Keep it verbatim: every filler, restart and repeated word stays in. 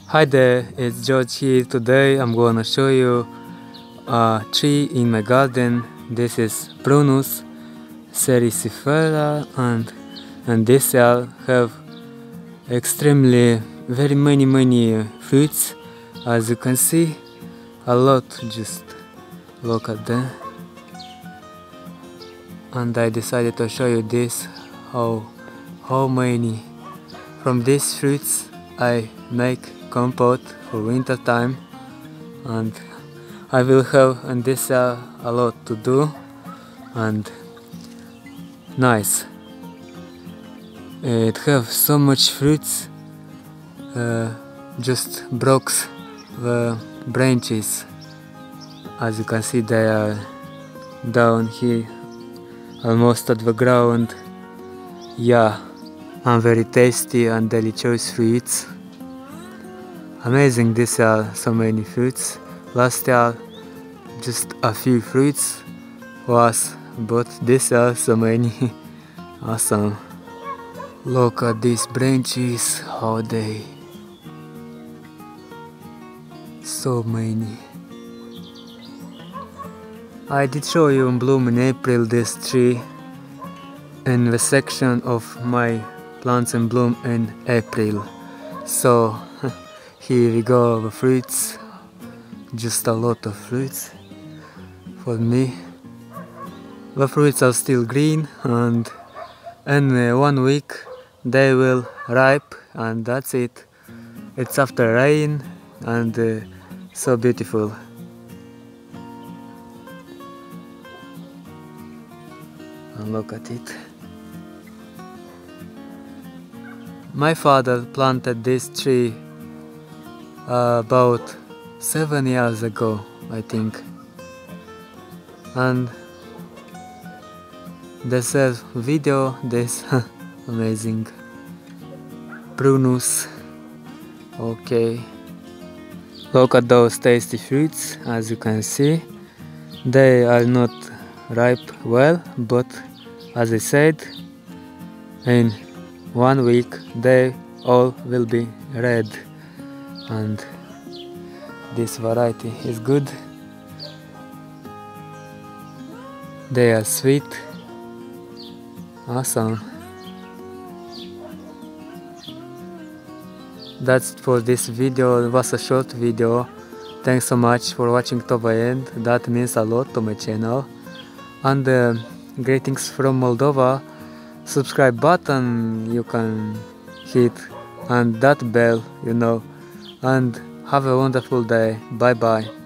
Hi there, it's George here. Today I'm gonna show you a tree in my garden. This is Prunus, cerasifera, and and this shall have extremely very many many fruits. As you can see, a lot. Just look at them. And I decided to show you this, how how many from these fruits I make compote for winter time, and I will have and this uh, a lot to do and nice. It have so much fruits, uh, just broke the branches. As you can see, they are down here almost at the ground. Yeah, and very tasty and delicious fruits. Amazing, these are so many fruits. Last year just a few fruits was, but these are so many. Awesome. Look at these branches, how they so many. I did show you in bloom in April this tree in the section of my plants in bloom in April. So here we go, the fruits, just a lot of fruits for me. The fruits are still green, and in uh, one week they will ripe, and that's it. It's after rain and uh, so beautiful. And look at it. My father planted this tree uh, about seven years ago, I think, and this is video this amazing Prunus. Okay, look at those tasty fruits. As you can see, they are not ripe well, but as I said, in one week they all will be red, and this variety is good. They are sweet. Awesome. That's for this video. It was a short video. Thanks so much for watching to the end. That means a lot to my channel. And uh, greetings from Moldova. Subscribe button you can hit, and that bell, you know. And have a wonderful day. Bye bye.